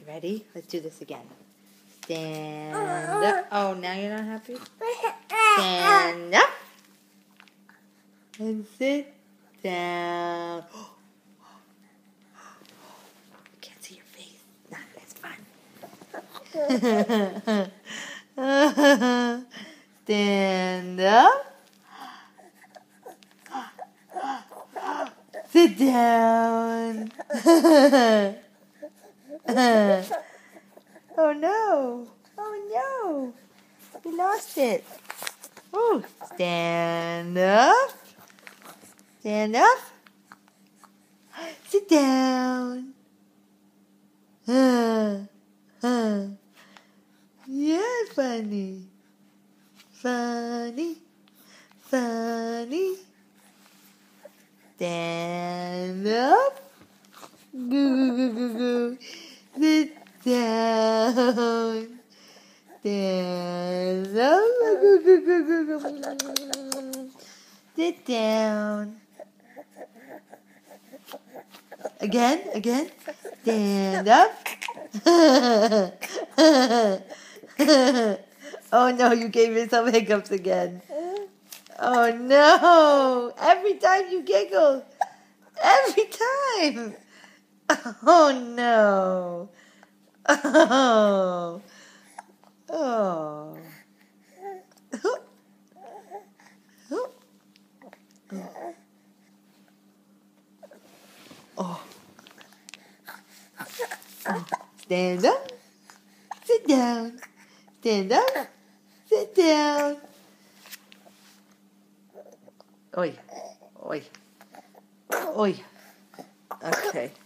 Ready? Let's do this again. Stand up. Oh, now you're not happy? Stand up. And sit down. I can't see your face. Not as fun. Stand up. Sit down. Oh no. Oh no. We lost it. Oh, stand up. Stand up. Sit down. Yeah, funny. Funny. Funny. Stand up. Goo, goo, goo, goo, goo. Sit down. Stand up. Goo, goo, goo, goo, goo. Sit down. Again. Stand up. Oh no, you gave yourself hiccups again. Oh no! Every time you giggle. Every time. Oh no. Oh. Oh. Oh. Stand up. Sit down. Stand up. Sit down. Oi. Oi. Oi. Okay.